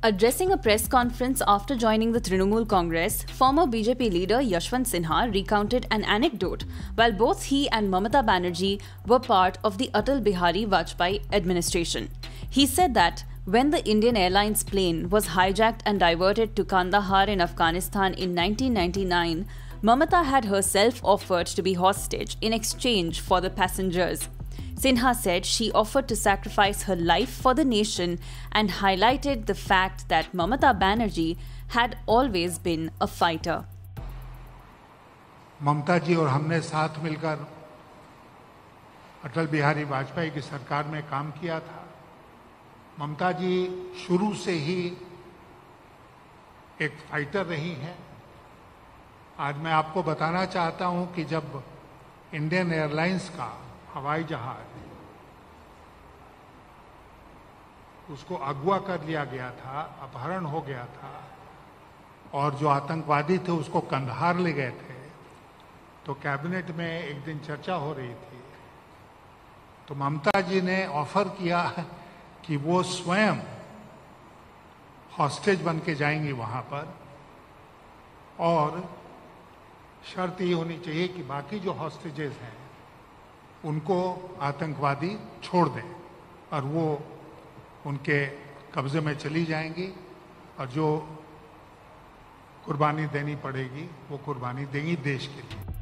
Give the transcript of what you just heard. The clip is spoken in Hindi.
Addressing a press conference after joining the Trinamool Congress, former BJP leader Yashwant Sinha recounted an anecdote while both he and Mamata Banerjee were part of the Atal Bihari Vajpayee administration. He said that when the Indian Airlines plane was hijacked and diverted to Kandahar in Afghanistan in 1999, Mamata had herself offered to be hostage in exchange for the passengers. Sinha said she offered to sacrifice her life for the nation and highlighted the fact that Mamata Banerjee had always been a fighter. ममता जी और हमने साथ मिलकर अटल बिहारी वाजपेयी की सरकार में काम किया था। ममता जी शुरू से ही एक फाइटर रही हैं। आज मैं आपको बताना चाहता हूं कि जब इंडियन एयरलाइंस का हवाई जहाज उसको अगवा कर लिया गया था, अपहरण हो गया था और जो आतंकवादी थे उसको कंधार ले गए थे, तो कैबिनेट में एक दिन चर्चा हो रही थी। तो ममता जी ने ऑफर किया कि वो स्वयं हॉस्टेज बन के जाएंगी वहां पर और शर्त ये होनी चाहिए कि बाकी जो हॉस्टेजेस हैं उनको आतंकवादी छोड़ दें और वो उनके कब्जे में चली जाएंगी और जो कुर्बानी देनी पड़ेगी वो कुर्बानी देंगी देश के लिए।